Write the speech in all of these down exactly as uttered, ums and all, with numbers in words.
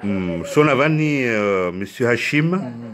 Mm, Sonavani, euh, Monsieur Hachim,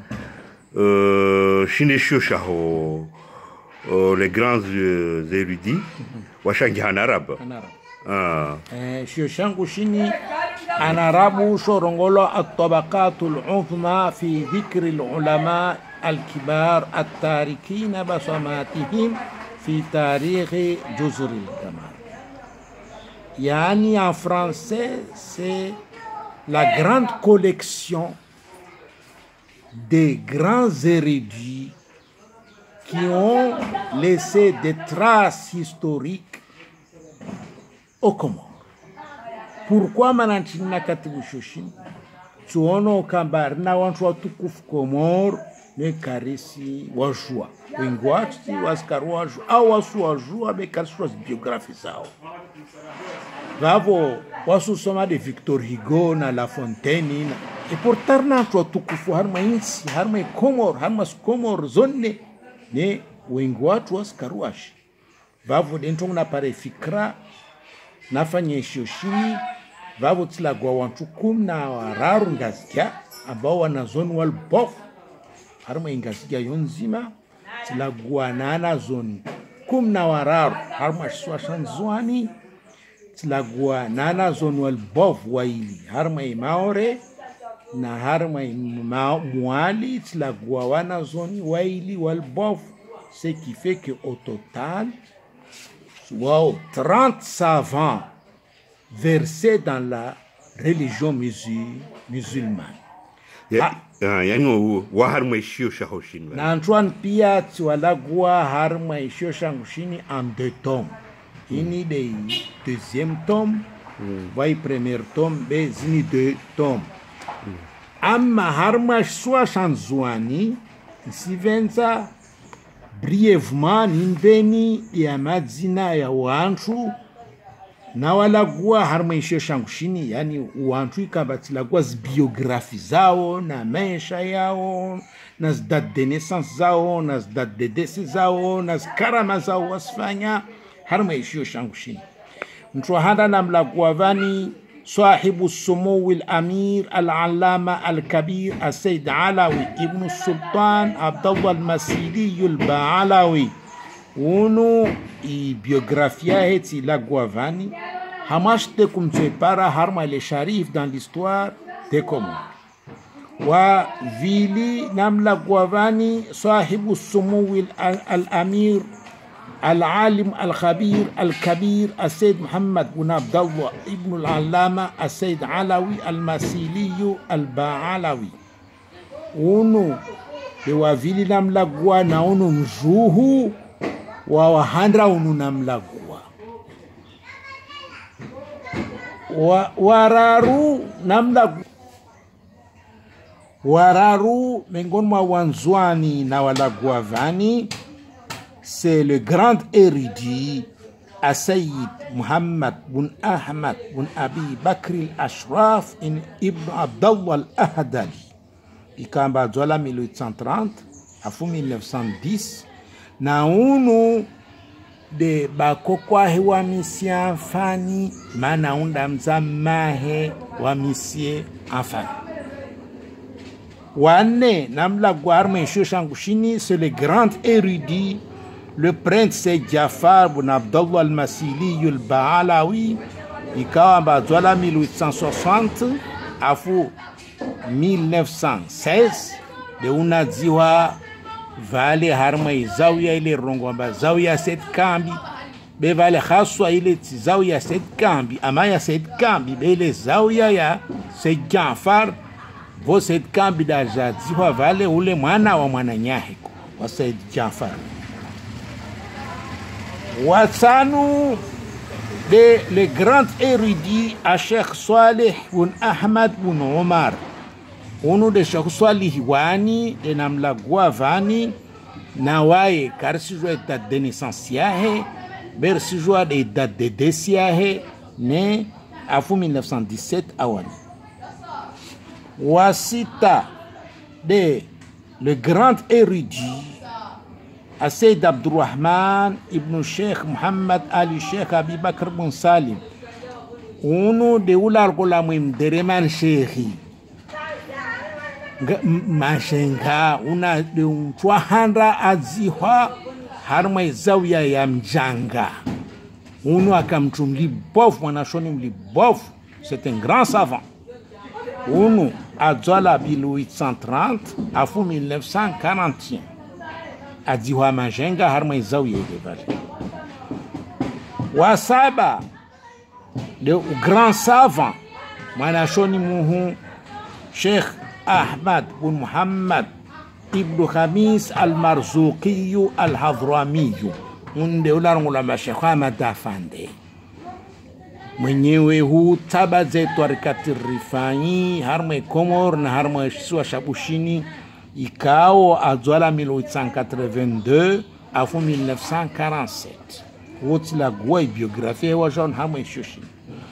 euh, Shinesho Shaho, euh, les grands euh, érudits, Washangi en arabe. Ah. Eh, Shoshangu Shini, en arabe, Shorongolo, At-Tabaqat al-Uzma, fi dhikr al-ulama al-kibar, at-tarikina basamatihim, fi tarikh Juzr al-Kamal. Yani en français, c'est la grande collection des grands érudits qui ont laissé des traces historiques au Comores. Pourquoi mananchina katibu shoshin? Tuono kambar na wantu watukufu Comores ne karisi wajua. Wengi watu waskaru wajua au wasu wajua bekarisi biografi zao. Vavo wasu soma de Victor Hugo na La Fontaine na e portar na to tukufu harma insi harma Comor harma Comor zonne ne wengi watu waskaruashi. Vavo dentro na pare fikra nafanya shoshini vavo tila gwa wantu kum na wararu ngazia ambao wana zone wal bof harma ingazia yonzima tila gwa nana zone kum na wararu harma shwa shanzwani tilagua nana zone wal bof waili harma imaore na harma muali tilagua wana zone waili wal bof, ce qui fait que au total wow, trente savants versés dans la religion musul musulmane. Ya, ah, yani wa harma ishio shahoshini. Na Antoine pia tiwalagua harma ishio shahoshini en deux tomes. Ini de deuxième tome, mm. Vai premier tome, be zini deux tomes. Mm. Amma harma swa shanzwani, si venza brièvement nindeni ya madzina ya wantu na walagua harma ishio shangushini, yani wantu ikabatilagua biografi zao na maisha yao na date de naissance zao na date de décès zao na karama zao wasfanya harma ishio shangushini. Mtuahanda na mlaguavani صاحب السمو الأمير العلامة الكبير السيد علوي ابن السلطان عبد الله المسيلي البعلوي ونو بيوغرافيا هتي لاغوافاني هماش تكم تبارا هرما لشريف dans l'histoire des Comores وفيلي نام لاغوافاني صاحب السمو الأمير العالم الخبير الكبير السيد محمد بن عبد الله ابن العلامة السيد علوي المسيلي البعلوي ونو بوافيلي نملقوا نونو مجوه ووهندرا ونو نملقوا ورارو نملقوا ورارو منغون ما وانزواني نوالقوا فاني. C'est le grand érudit Sayyid Muhammad bin Ahmad bin Abi Bakr al-Ashraf ibn Abdallah al-Ahdali. Ikamba dola mille huit cent trente à mille neuf cent dix. Na unu de bakokwa wa misien fani mana unda mzamahe wa misie afani. Wane namla gwarme shoshangushini, c'est le grand érudit le prince Seyd Jafar bin Abdallah al-Masili al-Ba'alawi, ikawa bazwala mille huit cent soixante afu mille neuf cent seize de unaziwa vale harma izawia ile rongomba zawia set kambi be vale khaswa ile zawia set kambi amaya set kambi be ile zawia ya Seyd Jafar vo set kambi da jaziwa vale ule mwana wa mwana nyahiko wa Seyd Jafar. Wassanu de le grand érudit à Cheikh Saleh bin Ahmad bin Omar. Uno de Cheikh Saleh wani de namla guavani na waye karsijwa date de naissance yahe bersijwa de date de décès yahe ne afu mille neuf cent dix-sept awani. Wasita de le grand érudit السيد عبد الرحمن ابن الشيخ محمد علي الشيخ أبي بكر بن سالم ونو دولار قولا مهم درمان شيخي mashenga una de mtwahanda azihwa harma zawia ya mjanga unu akamtumli bof mwanashoni mlibof. C'est un grand savant. Unu adzwala mille huit cent trente afu mille neuf cent quarante et un azihwa majenga harma zawia de vale wasaba de grand savant mwanashoni muhu Sheikh Ahmad bin Muhammad ibn Khamis al-Marzuqi al-Hadrami unde ularungula Sheikh Ahmad Afande mwenyewe hu taba zetu harakati Rifai harma Komor na harma Sua Shabushini ikao adzwala mille huit cent quatre-vingt-deux afu mille neuf cent quarante-sept wote la gwa biographie wa John harma Shoshini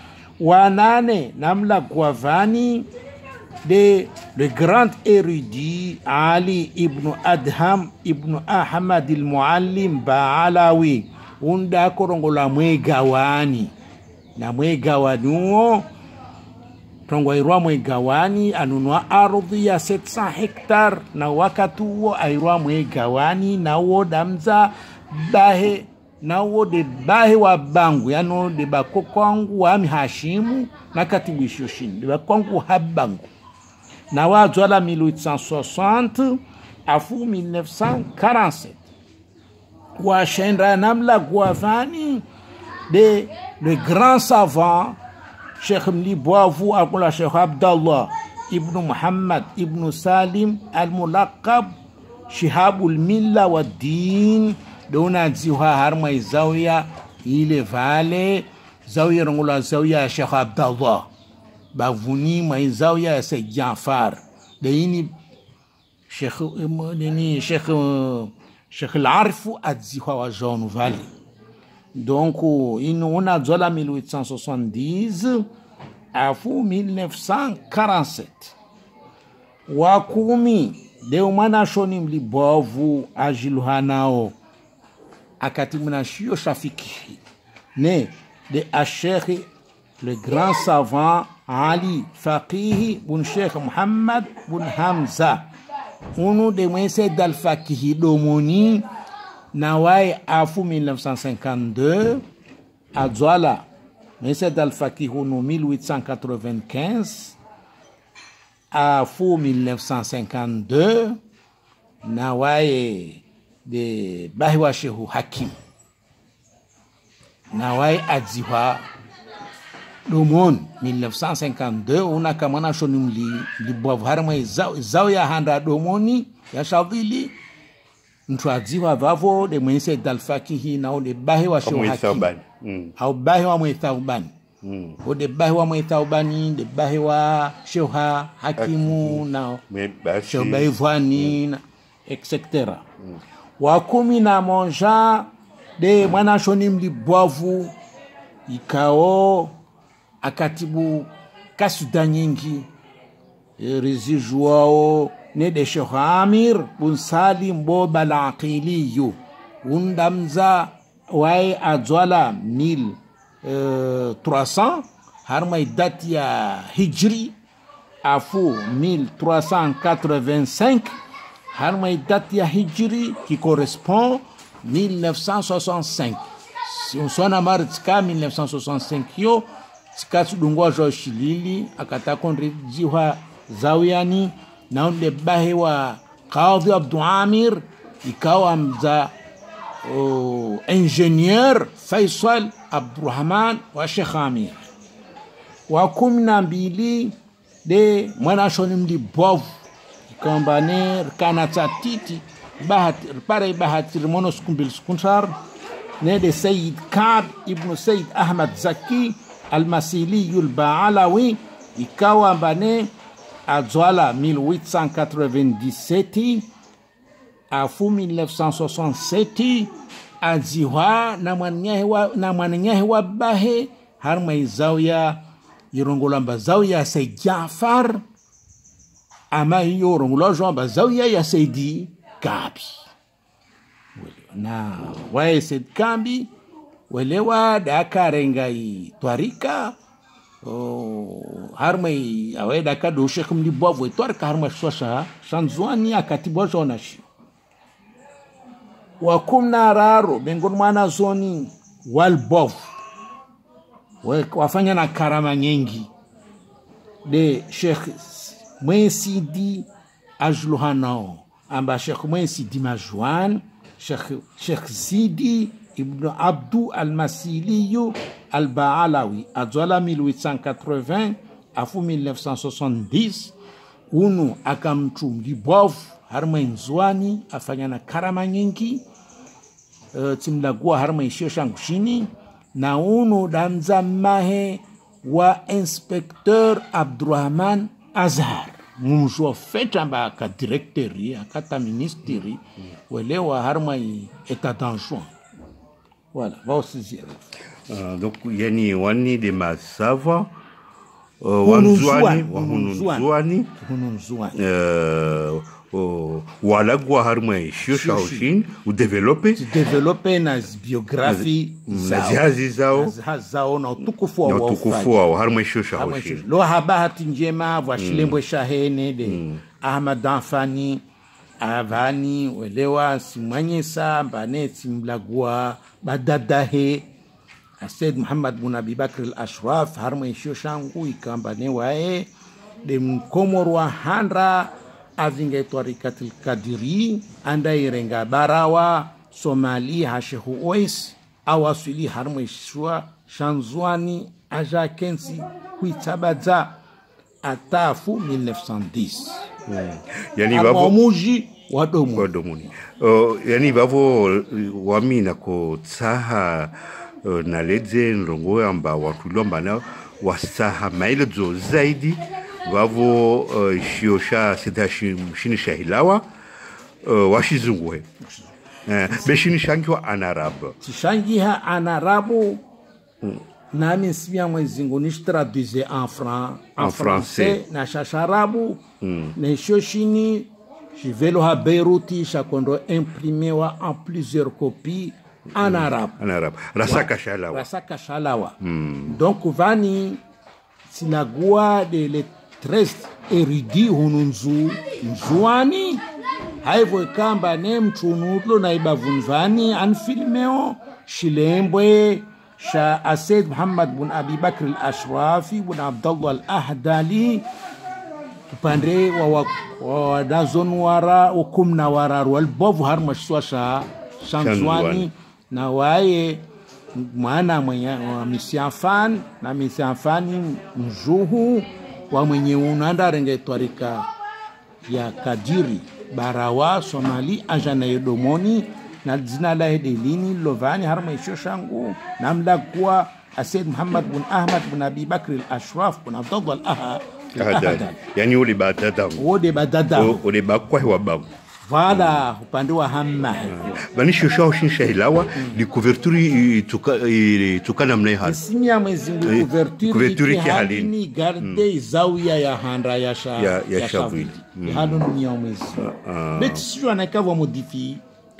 wanane namla Guavani de le grand érudit Ali ibn Adham ibn Ahmad al-Muallim Baalawi unda korongola mwegawani na mwegawani uo tongwairwa mwegawani anunua ardhi ya sept cents hectares na wakati uo airwa mwegawani na uo damza bahe na uo de bahe wa bangu yano de bakokwangu wa Hashimu na katibu Shoshini de bakwangu habangu na wadzwala mille huit cent soixante afu mille neuf cent quarante-sept washendra namla Guavani de le grand savant Cheikh Mliboavu akula Cheikh Abdallah ibn Muhammad ibn Salim al-Mulaqab Shihabul Milla wa Din dona ziwa harma izawia ile vale zawia rongula zawia Cheikh Abdallah bavuni maizawia ya Sayyid Jafar de ini Sheikh ni Sheikh Sheikh al-Arfu adziwa wa Jean Valley. Donc in on zola mille huit cent soixante-dix à fou mille neuf cent quarante-sept wakumi de umana shoni mlibovu ajiluhanao akatimuna shio shafiki ne de Cheikh le grand savant Ali Faqih bun Sheikh Muhammad bun Hamza unu de mwese dal Faqih domoni nawai afu mille neuf cent cinquante-deux adzwala mwese dal Faqih unu mille huit cent quatre-vingt-quinze afu mille neuf cent cinquante-deux nawai de bahiwa Shehu Hakim nawai adziwa domon mille neuf cent cinquante-deux una kamana shonim li li bovharma zao ya handa domoni ya shadili ntwadziwa vavo de mwense dalfakihi na de bahiwa Shehu Hakim au bahiwa mwethauban o de bahiwa mwethaubani de bahiwa Shehu Hakimu na Shehu Baivani et cetera wakumi na monja de mwana shonim li bovu ikao akatibu kasuda nyingi rezijuao ne de Sheikh Amir bun Salim Boba al-Aqiliyu undamza wai adzwala mille trois cents harma date ya hijri afu mille trois cent quatre-vingt-cinq harma date ya hijri qui correspond mille neuf cent soixante-cinq. Si on s'en a marre de mille neuf cent soixante-cinq yo sikatsu dungwa jo shilili akata konri jiwa zawiyani na unde bahe wa Qadhi Abdul Amir ikawa mza oh, ingénieur Faisal Abdurrahman wa Sheikh Amir wa kumi na mbili de mwana shonim di bov ikambane kanata titi bahat pare bahat monos kumbil skunsar ne de Sayyid Kab ibn Sayyid Ahmad Zaki al-Masili al-Baalawi ikawa mbane adzwala mille huit cent quatre-vingt-dix-sept afu mille neuf cent soixante-sept adziwa na mwanyahewa na mwanyahewa bahe harma izawya yirongola mbazawya Sayyid Jafar ama hiyo rongola jo mbazawya ya Sayyidi Kabi na wae Sayyid Kabi welewa dakarengai twarika oh, harmai aweda kado Sheikh Mlibovu etwar ka harma shosha shanzwani akatibwa jona shi wa kumna raro bengon mwana zoni walbov wafanya na karama nyingi de Sheikh Mwisidi Ajluhanao amba Sheikh Mwisidi Majwan Sheikh Sheikh Zidi Ibn Abdou Al-Masiliyu Al-Baalawi Adzola mille huit cent quatre-vingts à mille neuf cent soixante-dix unu akamtu Mlibovu harma nzwani afanya na karama nyingi uh, timlagua harma ishio shangushini na unu damza mahe wa inspecteur Abdurrahman Azhar mumjua feta mba ka directeri akata ministeri welewa harma etat d'enjoint. Voilà, va aussi dire. Uh, donc yani wani de masava uh, wanzwani wahununzwani hununzwani uh, uh, walagwa harma ishio shaushin u develope develope na biografi na zihazi zao zao na utukufu wa utukufu wa harma ishio shaushin lo habahati njema wa shilembwe shahene de mm. Ahmad Danfani avani welewa simanyesa mbane simlagwa badadahe Said Muhammad bin Abi Bakr al-Ashraf harma ishio shangu ikambane wae de mkomorwa handra avinge twarikatul kadiri anda irenga barawa Somali hashehu ois awasili harma ishwa shanzwani aja kensi kuitabaza atafu mille neuf cent dix. Hmm. Yani bavo muji wadomu wadomuni uh, yani bavo wamina ko tsaha uh, na ledze ndongo amba watulomba na wasaha maelezo zaidi bavo uh, shiosha sita shini shahilawa uh, washizungwe uh, beshini shangiwa anarabu shangiha anarabu hmm. Nami sibia mwezingu nish traduise en franc en, en français na shasharabu mm. Na shoshini jivelo ha Beiruti shakondo imprimewa en plusieurs copies en arabe en arabe rasaka shalawa rasaka shalawa mm. Donc vani sinagua de les treize érudits hununzu nzuani haivo kamba ne mchunutlo na ibavunvani an filmeo shilembwe شا السيد محمد بن أبي بكر الأشرافي بن عبد الله الأهدالي وباندري ودازون ورا وكمنا ورا والبوف هرمش سواشا شانزواني نواي مانا mwenye misiafan na misiafani mjuhu wa mwenye unanda renge twarika ya Kadiri barawa Somali ajana yedomoni na jina la Delini Lovani harma ishio shangu namla kuwa Said Muhammad bin Ahmad bin Abi Bakr al-Ashraf bin Abdullah al-Ahad yani ule badada ule badada ule bakwa wa babu vala upande wa hamma bani shio shaushin shahilawa li couverture tukana mna hali simia mwezi couverture ki halini garde zawiya ya handra ya sha ya shavili halo ni mwezi beti sio anakava modifie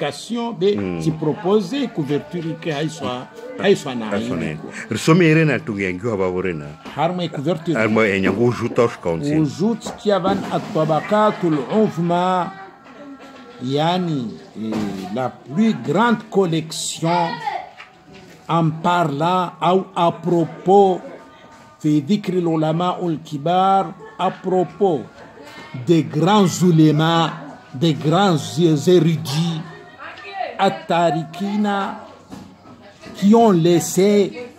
de mm. si proposer couverture que haiswa haiswa na risomere na tungengiwa baborena harma couverture harma enyango juta shkonsi wujud kiavan at-tabaqatul uzma yani la plus grande collection en parlant ou à propos في ذكر العلماء الكبار à propos des grands ulémas des grands érudits At-Tarikina qui ont laissé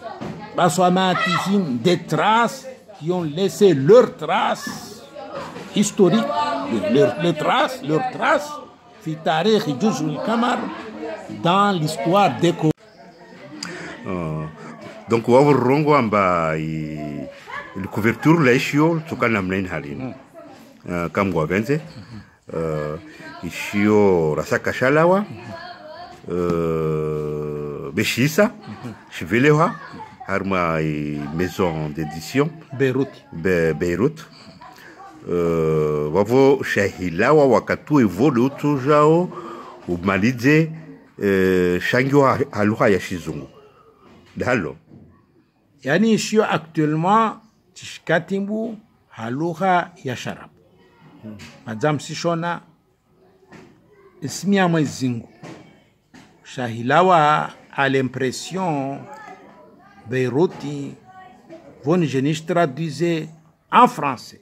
des traces, qui ont laissé leurs traces historiques, leurs, leurs traces, leurs traces, dans l'histoire des Corées. Uh, donc, on va voir la couverture de l'Ishio, tout cas, on a comme on a dit, Ishio Rasaka Shalawa. Uh, Beshisa, Chivelewa, harma maison d'édition Beyrouth. Be, Beyrouth. Uh, wavo shahilawa wakatu evolu tujao umalize uh, shangyo haluha ya shizungu. Dalo. Yani ishio actuellement tishikatimbu halugha ya sharabu madam sishona ismia mwezingu shahilawa à l'impression Beiruti von Genish traduisait en français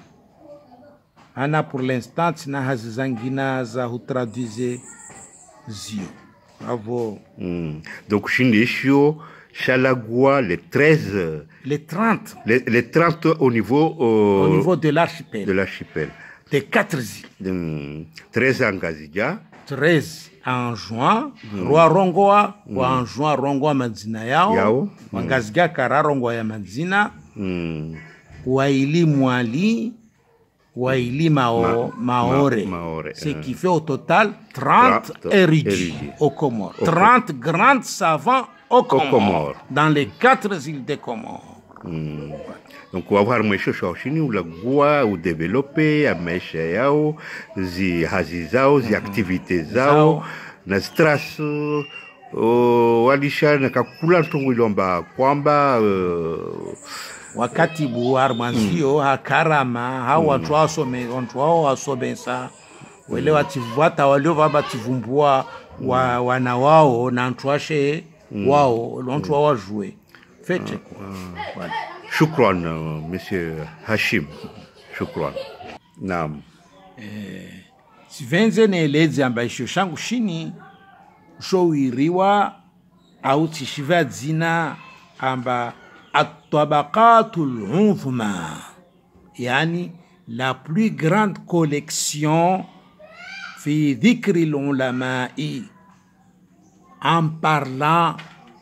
ana pour l'instant tina hazizangina za hutraduise zio bravo. Mm. Donc Shindeshio Chalagua les treize les trente les, les trente au niveau euh, au niveau de l'archipel de l'archipel des quatre îles. Mm. treize en Gazija, treize en juin mm. Roi Rongoa mm. wa en juin Rongoa mazina yao, yao. Wangaziga mm. kara Rongoa ya mazina mm. waili mwali waili mao, Ma, maore, ma, maore ce euh. qui fait au total trente érudits au Comores, okay. trente grands savants au Comores, Comores dans les quatre îles des Comores. Mm. Donc on va voir mwisho shaushini ulagua udevelope ya maisha yao zi hazi zao zi aktivite zao na stress uh, walisha na kakula tungu ilomba kwamba uh, wakati buwar manzio mm. hakarama hao watu wasome watu wao wasobensa wale wativuata walio baba tivumbua wa wana wao na ntwashe wao watu wao wajue fete kwa voilà. Shukran, uh, Monsieur Hashim. Shukran. Naam. Eh, sivenze neeleze ambaisho shangu shini showiriwa au tishiva dzina amba at-tabaqatul uzma, yani la plus grande collection fi dhikri l'ulama'i, en parlant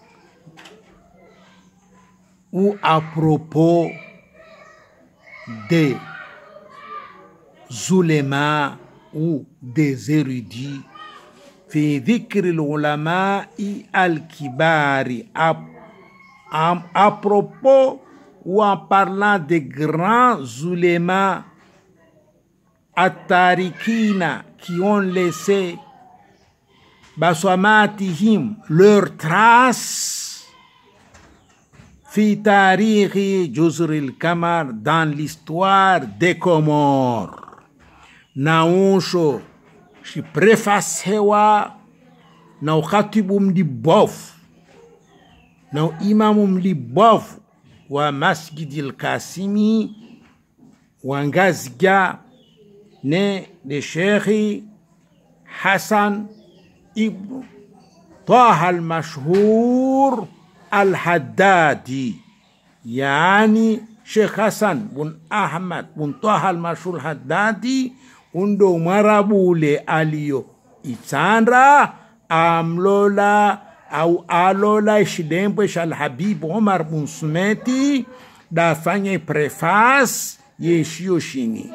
ou à propos des oulémas ou des érudits, fi dhikri l'ulama'i al-kibari, à, à, à propos ou en parlant des grands oulémas at-tarikina qui ont laissé baswamatihim leurs traces fi tarihi Juzril Kamar, dans l'histoire des Comores. Naonsho shi préface hewa na ukhatibu mlibofu na imamu mlibofu wa Masjidil Kasimi wa Ngazija ne de Sheikh Hassan ibn Taha al-Mashhur al-Haddadi, yani Sheikh Hassan bun Ahmad bun Taha al-Mashhur al-Haddadi undo marabule aliyo itandra amlola au alola shidembe shal Habib Omar bun Sumeti dafanye preface yeshio shini.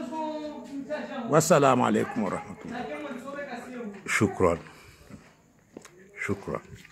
Wassalamu alaikum warahmatullahi. Shukran. Shukran.